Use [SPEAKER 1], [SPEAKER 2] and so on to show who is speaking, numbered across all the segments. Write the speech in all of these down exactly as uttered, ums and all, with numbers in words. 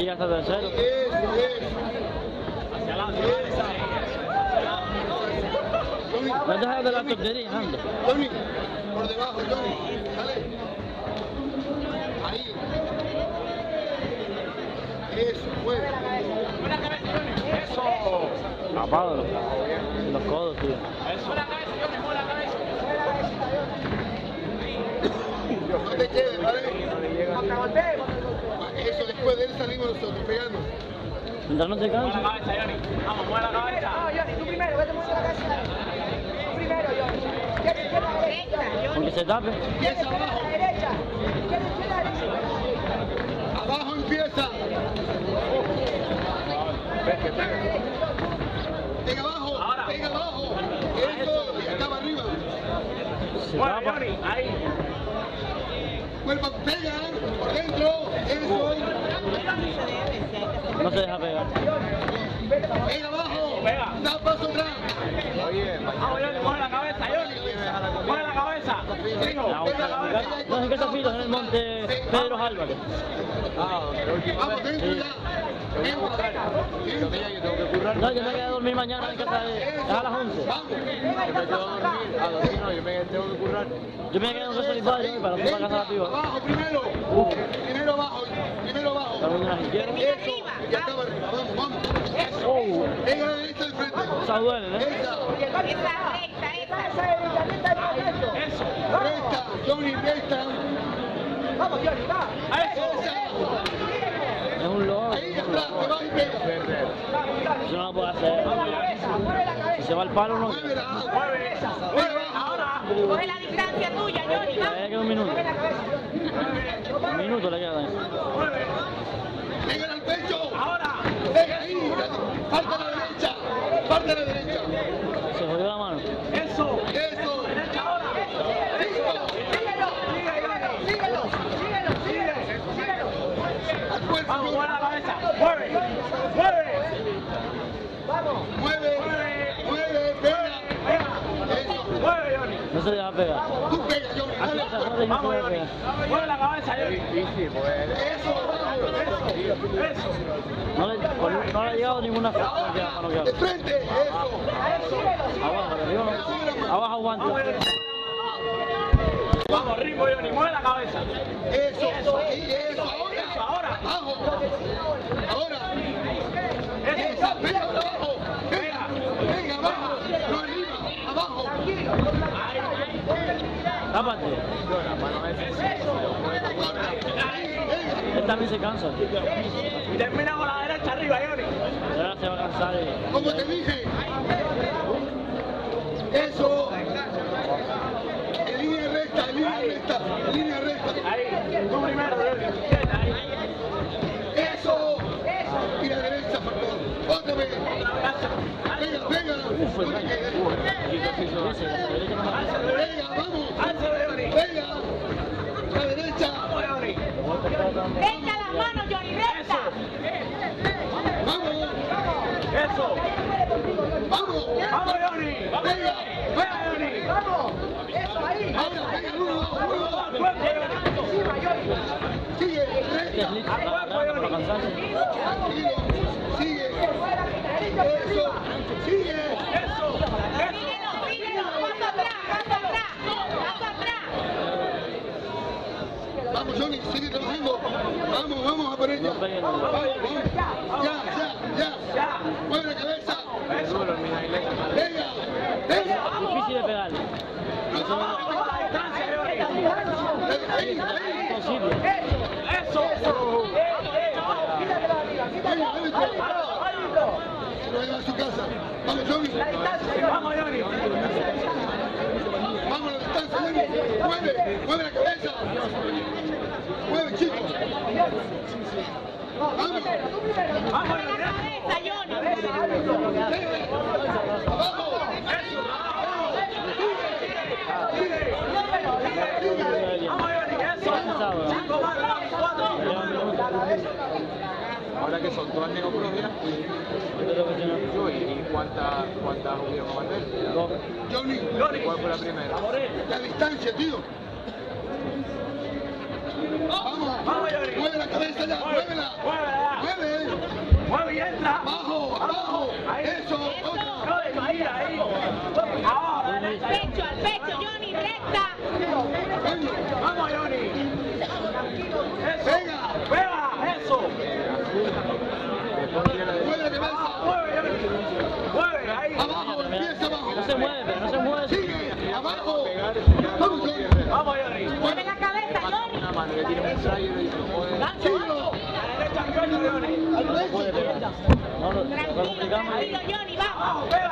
[SPEAKER 1] ya está tercero.
[SPEAKER 2] Eso, eso.
[SPEAKER 3] Hacia adelante.
[SPEAKER 1] No dejes de la tontería, anda.
[SPEAKER 2] Tony, por debajo, Tony. Dale. Ahí. Eso, mueve.
[SPEAKER 3] Buena cabeza, Johnny. Eso.
[SPEAKER 1] Apágalo. Los codos, tío.
[SPEAKER 3] Eso. Buena cabeza, Johnny. Buena cabeza.
[SPEAKER 2] No te quedes, ¿vale? Eso, después de él salimos nosotros, pegando.
[SPEAKER 1] Mientras no te
[SPEAKER 3] Mueve la
[SPEAKER 1] canses.
[SPEAKER 3] cabeza, Johnny. Vamos, mueve la cabeza.
[SPEAKER 4] No, Johnny, tú primero, vete muy la cabeza. Tú primero, Johnny. ¿Quieres izquierda o derecha?
[SPEAKER 1] Aunque se tape.
[SPEAKER 2] Empieza abajo.
[SPEAKER 4] La derecha. ¿Quieres izquierda o derecha?
[SPEAKER 2] Abajo empieza. Pega abajo.
[SPEAKER 3] Ahora.
[SPEAKER 2] Pega abajo. Eso, y acaba arriba.
[SPEAKER 1] Se
[SPEAKER 3] Mueve,
[SPEAKER 1] tapa.
[SPEAKER 3] Johnny. Ahí.
[SPEAKER 2] Cuerpo, pega por dentro. Eso.
[SPEAKER 1] No se deja pegar.
[SPEAKER 2] Pega abajo.
[SPEAKER 3] Pega.
[SPEAKER 2] Da paso atrás.
[SPEAKER 3] Vamos, Johnny. Mueve la cabeza, Johnny. Mueve la cabeza. Hijo,
[SPEAKER 1] La
[SPEAKER 3] mueve la
[SPEAKER 1] boca.
[SPEAKER 3] cabeza.
[SPEAKER 1] No sé qué te filas en el monte Pedro Álvarez.
[SPEAKER 2] Vamos dentro ya.
[SPEAKER 1] No, yo me quedé a dormir mañana en casa de... Es a las once. Yo me quedé en casa de mi padre para no para casa de la piba.
[SPEAKER 2] Abajo primero. Primero abajo. Primero abajo.
[SPEAKER 1] Estamos en las izquierdas.
[SPEAKER 2] Eso. Y acaba arriba. Vamos, vamos.
[SPEAKER 1] Oh,
[SPEAKER 2] Pega la derecha al frente.
[SPEAKER 1] esa duele, ¿eh?
[SPEAKER 2] Esa.
[SPEAKER 3] Eso.
[SPEAKER 2] Resta. Johnny, resta.
[SPEAKER 4] Vamos, Johnny, va.
[SPEAKER 3] Eso.
[SPEAKER 2] Esa.
[SPEAKER 1] Es un loco.
[SPEAKER 2] Ahí atrás. Te vas y pega.
[SPEAKER 1] Eso no lo puedo hacer.
[SPEAKER 4] Mueve la cabeza.
[SPEAKER 1] Si se va al palo, no.
[SPEAKER 2] Muévela.
[SPEAKER 3] Mueve. Mueve. Ahora.
[SPEAKER 5] Coge la distancia tuya, Johnny,
[SPEAKER 1] Le
[SPEAKER 5] vamos.
[SPEAKER 1] queda un minuto.
[SPEAKER 4] Mueve la cabeza.
[SPEAKER 1] Un minuto le queda.
[SPEAKER 3] Mueve.
[SPEAKER 2] Pega al pecho.
[SPEAKER 3] Ahora.
[SPEAKER 2] Pega ahí. Parte a la derecha. Parte a la derecha.
[SPEAKER 1] Se jodió la mano.
[SPEAKER 3] Eso.
[SPEAKER 2] Eso.
[SPEAKER 3] Derecha ahora.
[SPEAKER 4] Síguelo, síguelo, síguelo, síguelo, síguelo.
[SPEAKER 2] Al cuerpo.
[SPEAKER 3] Vamos, mueve la cabeza. Mueve. Mueve.
[SPEAKER 4] Vamos.
[SPEAKER 2] Mueve. Mueve. Pega.
[SPEAKER 3] Pega.
[SPEAKER 2] Eso.
[SPEAKER 3] Mueve, Johnny.
[SPEAKER 1] No se deja pegar.
[SPEAKER 2] Tú pega, Johnny. Dale.
[SPEAKER 1] Esa no deja
[SPEAKER 3] Vamos,
[SPEAKER 1] pegar.
[SPEAKER 3] Johnny. Mueve la cabeza, Johnny.
[SPEAKER 2] Eso.
[SPEAKER 3] Eso. Eso.
[SPEAKER 1] No le, con- no le ha llegado ninguna falta. No queda, no
[SPEAKER 2] De
[SPEAKER 1] queda.
[SPEAKER 2] frente. Eso.
[SPEAKER 1] Abajo, arriba no. Abajo aguanta.
[SPEAKER 3] Vamos, ritmo, Johnny. Mueve la cabeza.
[SPEAKER 2] Eso. Ahí, eso. Ahora.
[SPEAKER 3] Eso, ahora.
[SPEAKER 2] Abajo. Ahora.
[SPEAKER 3] Eso.
[SPEAKER 2] Esa. Pega abajo. Pega. Pega abajo. No arriba. Abajo.
[SPEAKER 1] Tápate. Él también se cansa.
[SPEAKER 3] Y termina con la derecha arriba, Johnny.
[SPEAKER 1] Ahora se va a cansar. y-
[SPEAKER 2] Como te dije. Eso. En línea recta. En línea recta. En línea recta.
[SPEAKER 3] Ahí. Tú primero, Johnny. Ahí.
[SPEAKER 2] Eso. Y la derecha, por favor. Otra vez. Venga, venga.
[SPEAKER 1] Uf, el
[SPEAKER 2] No te
[SPEAKER 1] gallo.
[SPEAKER 2] quedes.
[SPEAKER 1] Ese, la derecha no me-
[SPEAKER 2] Venga, vamos.
[SPEAKER 3] Álzalo, Johnny.
[SPEAKER 2] Venga. La derecha.
[SPEAKER 3] Vamos, Johnny.
[SPEAKER 5] Recta las manos, Johnny, recta.
[SPEAKER 2] Vamos.
[SPEAKER 3] Eso.
[SPEAKER 2] Vamos.
[SPEAKER 3] Vamos, Johnny.
[SPEAKER 2] Venga.
[SPEAKER 3] Venga, Johnny.
[SPEAKER 4] Vamos. Eso ahí.
[SPEAKER 2] Ahora, venga, uno, uno, dos.
[SPEAKER 3] Fuerte, Johnny.
[SPEAKER 4] Encima, Johnny.
[SPEAKER 2] Sigue.
[SPEAKER 1] Es
[SPEAKER 2] Recta.
[SPEAKER 1] listo para para cansarse.
[SPEAKER 2] Tranquilo. Sigue. Eso. Sigue.
[SPEAKER 3] Eso. Eso.
[SPEAKER 5] Síguelo, síguelo. Paso atrás, paso atrás. Paso atrás.
[SPEAKER 2] Vamos, Johnny. Sigue trabajando. Vamos, vamos a por ella.
[SPEAKER 1] No peguen.
[SPEAKER 2] Vamos, vamos. Ya, ya, ya.
[SPEAKER 3] Ya.
[SPEAKER 2] Mueve la cabeza.
[SPEAKER 3] Eso.
[SPEAKER 2] Venga. Venga.
[SPEAKER 1] Difícil de pegarle.
[SPEAKER 3] Vamos a la distancia, Johnny.
[SPEAKER 2] Ahí, ahí.
[SPEAKER 1] Imposible.
[SPEAKER 3] Eso.
[SPEAKER 4] Quítatelo de arriba, quítatelo. Árbitro, árbitro.
[SPEAKER 2] Se lo lleva a su casa. Vamos, Johnny.
[SPEAKER 4] La distancia, Johnny.
[SPEAKER 3] Vamos, Johnny.
[SPEAKER 2] Vamos a la distancia, Johnny. Mueve, mueve la cabeza. Mueve, chicos. Vamos.
[SPEAKER 3] Vamos,
[SPEAKER 5] Mueve
[SPEAKER 3] Johnny.
[SPEAKER 5] la cabeza, Johnny.
[SPEAKER 2] Abajo.
[SPEAKER 3] Vamos, Johnny. Eso.
[SPEAKER 1] Cansado, ¿eh?
[SPEAKER 3] Cinco más, cuatro.
[SPEAKER 1] Lleva un minuto.
[SPEAKER 6] Ahora que son, ¿tú has tenido pruebas ya?
[SPEAKER 1] Yo creo que no.
[SPEAKER 6] Yo, ¿y cuántas cuántas hubieron a bater?
[SPEAKER 1] Dos.
[SPEAKER 2] Johnny,
[SPEAKER 3] Johnny.
[SPEAKER 6] ¿Cuál fue la primera?
[SPEAKER 2] la distancia, tío. Vamos.
[SPEAKER 3] Vamos, Johnny.
[SPEAKER 2] Mueve la cabeza ya, muévela.
[SPEAKER 3] Muévela.
[SPEAKER 2] Mueve.
[SPEAKER 3] Mueve y entra.
[SPEAKER 2] Abajo, abajo. Eso. Otra.
[SPEAKER 3] Johnny, ahí, ahí. Ahora,
[SPEAKER 5] Al pecho, al pecho, Johnny, recta.
[SPEAKER 2] Coño.
[SPEAKER 3] vamos, Johnny. Eso.
[SPEAKER 2] Pega.
[SPEAKER 3] Pega, eso.
[SPEAKER 2] Mueve la cabeza.
[SPEAKER 3] Mueve, Johnny. Mueve, ahí.
[SPEAKER 2] Abajo, empieza abajo.
[SPEAKER 1] No se mueve, pero no se mueve.
[SPEAKER 2] Sigue. Abajo. Vamos, Johnny.
[SPEAKER 3] Vamos, Johnny.
[SPEAKER 5] Mueve la cabeza, Johnny.
[SPEAKER 6] Una mano que tiene un ensayo y
[SPEAKER 5] Gancho,
[SPEAKER 2] Síguelo.
[SPEAKER 3] A la derecha, Johnny, Johnny.
[SPEAKER 2] Al
[SPEAKER 1] No puede
[SPEAKER 2] derecho.
[SPEAKER 1] pegar. No, no, no
[SPEAKER 5] tranquilo,
[SPEAKER 1] complicamos.
[SPEAKER 5] tranquilo, Johnny, vamos.
[SPEAKER 3] Vamos, pega.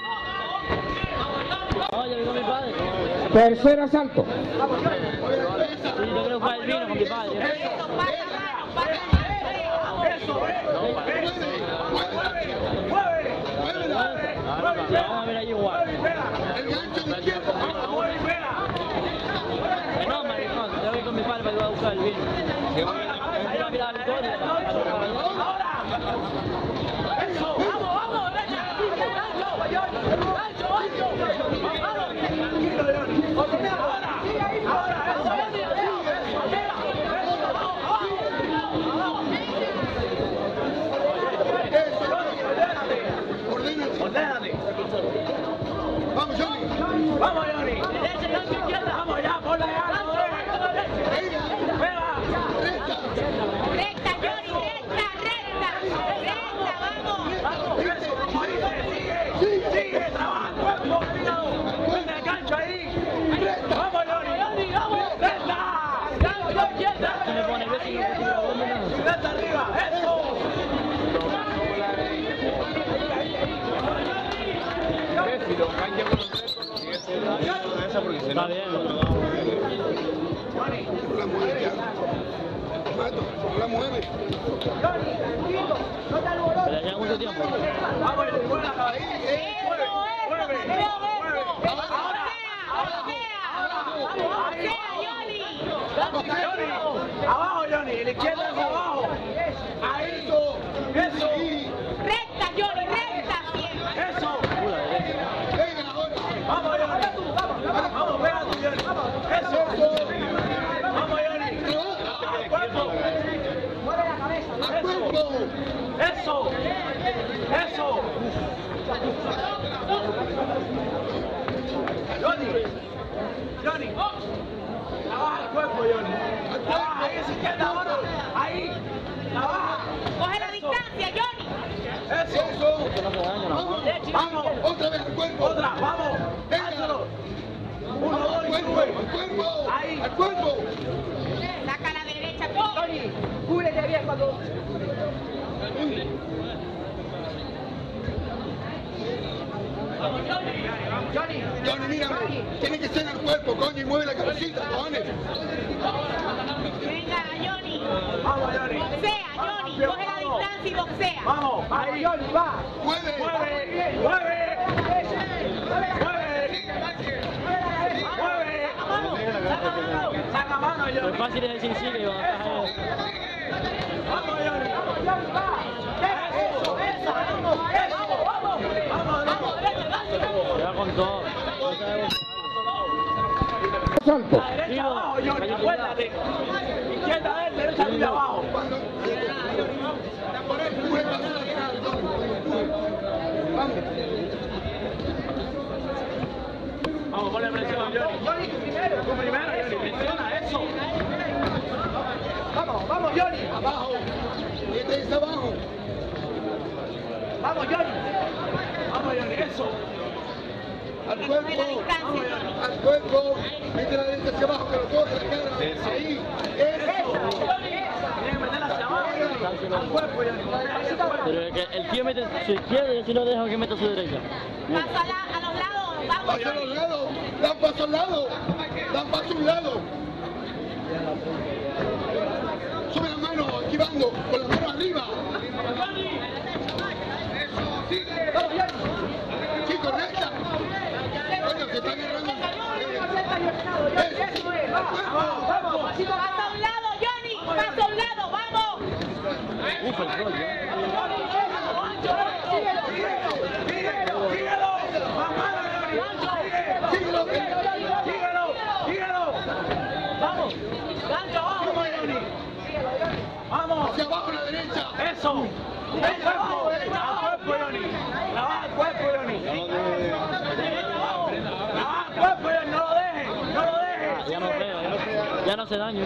[SPEAKER 1] Oye, vino mi padre.
[SPEAKER 7] Tercer asalto.
[SPEAKER 2] Mueve la cabeza.
[SPEAKER 1] Sí, yo creo que fue el vino con mi padre.
[SPEAKER 5] Eso, pasa mano, pasa mano.
[SPEAKER 3] Eso, eh.
[SPEAKER 2] Mueve. Muévela.
[SPEAKER 3] Mueve.
[SPEAKER 2] Muévela.
[SPEAKER 1] Vamos a ver ahí igual.
[SPEAKER 3] Mueve y pega.
[SPEAKER 2] El gancho de izquierda.
[SPEAKER 3] Mueve y pega.
[SPEAKER 1] No, maricón, yo voy con mi padre para que va a buscar el vino. Mira, mira la victoria.
[SPEAKER 3] Ahora. Eso. Vamos, vamos, derecha. Gancho, Johnny. Gancho, gancho. Vamos. Tranquilo, Johnny. Ahora. Ahora, eso.
[SPEAKER 2] Ordénate.
[SPEAKER 3] Ordénate.
[SPEAKER 2] Vamos, Johnny.
[SPEAKER 3] Vamos, Johnny. Derecha, gancho, izquierda. Vamos ya, ponla ya.
[SPEAKER 2] Pega.
[SPEAKER 3] Pega.
[SPEAKER 2] Recta.
[SPEAKER 5] Recta, Johnny, recta, recta. Recta, vamos.
[SPEAKER 3] Vamos, eso. Sigue, sigue. Sigue, trabaja el cuerpo. Ponle el gancho ahí. Vamos, Johnny. Vamos. Recta. Gancho, izquierda.
[SPEAKER 1] Se me pone beso y me tira bomba.
[SPEAKER 3] Recta arriba. Eso.
[SPEAKER 6] Si lo engancha con un reto, sigue siendo esa porque se
[SPEAKER 1] Está
[SPEAKER 6] no.
[SPEAKER 1] bien.
[SPEAKER 2] La mueve ya. Mato, la mueve.
[SPEAKER 1] Pero ya mucho tiempo.
[SPEAKER 3] Vamos, mueve la cabeza.
[SPEAKER 5] Eso, eso,
[SPEAKER 3] Mueve.
[SPEAKER 5] campeón,
[SPEAKER 3] Mueve.
[SPEAKER 5] eso.
[SPEAKER 3] Ahora.
[SPEAKER 5] Osea, Osea, Johnny.
[SPEAKER 3] Johnny. Abajo, Johnny. La izquierda es abajo. Ahí. Eso.
[SPEAKER 5] Recta, Johnny, recta siempre.
[SPEAKER 3] Eso.
[SPEAKER 2] Pega ahora.
[SPEAKER 3] Vamos, Johnny. Vamos, pega tú, Johnny. Eso. Vamos, Johnny. Al cuerpo.
[SPEAKER 2] Al cuerpo.
[SPEAKER 3] Eso. Eso. Johnny. Johnny. Trabaja el cuerpo, Johnny. Trabaja ahí, esa izquierda ahora. Ahí. Trabaja.
[SPEAKER 5] Coge la distancia, Johnny.
[SPEAKER 3] Eso.
[SPEAKER 2] Eso.
[SPEAKER 1] No se daña, no.
[SPEAKER 2] Vamos.
[SPEAKER 3] Vamos.
[SPEAKER 2] Otra vez al cuerpo.
[SPEAKER 3] Otra. Vamos.
[SPEAKER 2] Venga.
[SPEAKER 3] Hazlo. Uno,
[SPEAKER 2] Vamos
[SPEAKER 3] dos
[SPEAKER 2] al
[SPEAKER 3] y
[SPEAKER 2] cuerpo.
[SPEAKER 3] sube.
[SPEAKER 2] Al cuerpo.
[SPEAKER 3] Ahí.
[SPEAKER 2] Al cuerpo.
[SPEAKER 5] Saca la derecha, Johnny.
[SPEAKER 4] Cúbrete bien cuando...
[SPEAKER 3] Johnny.
[SPEAKER 2] Johnny, mírame. Tiene que ser al cuerpo, coño, y mueve la cabecita, cojones.
[SPEAKER 5] Venga, Johnny.
[SPEAKER 3] Vamos, Johnny.
[SPEAKER 5] Boxea, Johnny. Coge la distancia y boxea.
[SPEAKER 3] Vamos. Ahí.
[SPEAKER 4] Johnny, va.
[SPEAKER 2] Mueve.
[SPEAKER 3] Mueve. Mueve. Mueve. Mueve. Saca mano,
[SPEAKER 1] Lo
[SPEAKER 3] Johnny.
[SPEAKER 1] fácil es decir sigue y va a bajar.
[SPEAKER 3] Vamos, Johnny. Eso. Eso. Vamos. Eso. Vamos. Vamos. Vamos.
[SPEAKER 1] Ya con todo.
[SPEAKER 7] Asalto.
[SPEAKER 3] La derecha abajo, Johnny. Acuérdate. Izquierda a él, derecha tuya abajo. Vamos, ponle presión, Johnny. Johnny, tú primero. Tú primero, Johnny. Presiona eso.
[SPEAKER 4] Vamos, vamos, Johnny.
[SPEAKER 2] Abajo. Este es abajo.
[SPEAKER 4] Vamos, Johnny.
[SPEAKER 3] Vamos, Johnny. Eso.
[SPEAKER 2] Al
[SPEAKER 5] Coge la
[SPEAKER 2] cuerpo.
[SPEAKER 5] distancia, Johnny.
[SPEAKER 2] Al cuerpo. Mete la derecha hacia abajo, que lo coge la cara. Ahí. Eso.
[SPEAKER 3] Tiene que meterla hacia abajo, Johnny. Al cuerpo, Johnny.
[SPEAKER 1] Pero el, que, el tío mete su izquierda y así no deja que meta su derecha.
[SPEAKER 5] Paso a, la- a los lados. Vamos,
[SPEAKER 2] Paso a los
[SPEAKER 5] Johnny.
[SPEAKER 2] lados. Dan paso al lado. Dan paso a un lado. Sube la mano, esquivando. Con la mano arriba. Chicos, recta. Coño, se está agarrando. Eso. Al cuerpo.
[SPEAKER 5] Paso a un lado, Johnny. Paso a un lado, vamos.
[SPEAKER 1] Uf, el gol, ¿eh?
[SPEAKER 3] Síguelo. Más mano, Johnny.
[SPEAKER 2] Síguelo.
[SPEAKER 3] Síguelo. Síguelo. Vamos. Gancho abajo. eso. El cuerpo, al cuerpo, Johnny. Trabaja el cuerpo, Johnny. Trabaja el cuerpo, Johnny. No lo dejes, no lo dejes.
[SPEAKER 1] Ya no pega, ya no, ya no hace daño.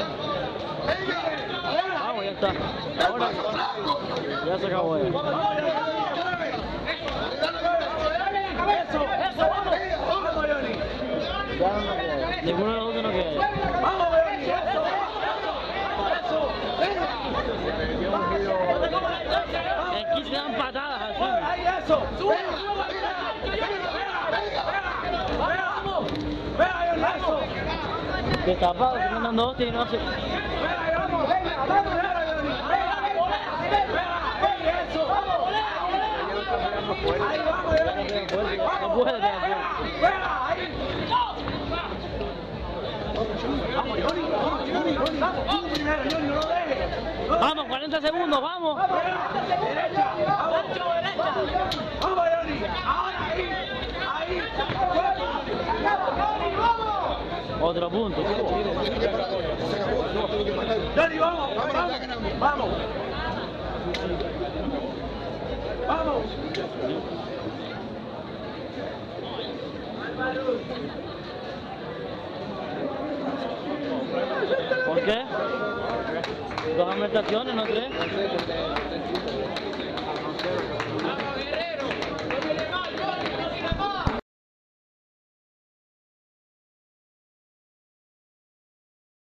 [SPEAKER 1] Vamos, ya está. Ahora ya se acabó. Ya.
[SPEAKER 3] Eso, eso, vamos. Vamos, Johnny.
[SPEAKER 1] Ninguno de los dos no queda.
[SPEAKER 3] Vamos, Johnny. Eso, eso.
[SPEAKER 1] Aquí se dan patadas así.
[SPEAKER 3] Ahí, eso. Sube, sube. Vamos. Venga, Johnny, eso.
[SPEAKER 1] Destapado, se están dando hostias y no hace.
[SPEAKER 3] Venga, vamos. Venga, vamos. Venga, Johnny. Venga, eso. Ahí vamos, Johnny.
[SPEAKER 1] No puede pegar fuerte.
[SPEAKER 3] Venga, ahí. Vamos, Johnny, vamos, Johnny, Johnny, vamos, tú primero, Johnny, no lo dejes.
[SPEAKER 1] Vamos, cuarenta segundos, vamos.
[SPEAKER 3] Derecha, vamos, derecha. Vamos, Johnny, ahora ahí, ahí. Johnny, vamos.
[SPEAKER 1] Otro punto.
[SPEAKER 3] Johnny, vamos, vamos, vamos. Vamos.
[SPEAKER 1] ¿Por qué? Dos amonestaciones, ¿no crees?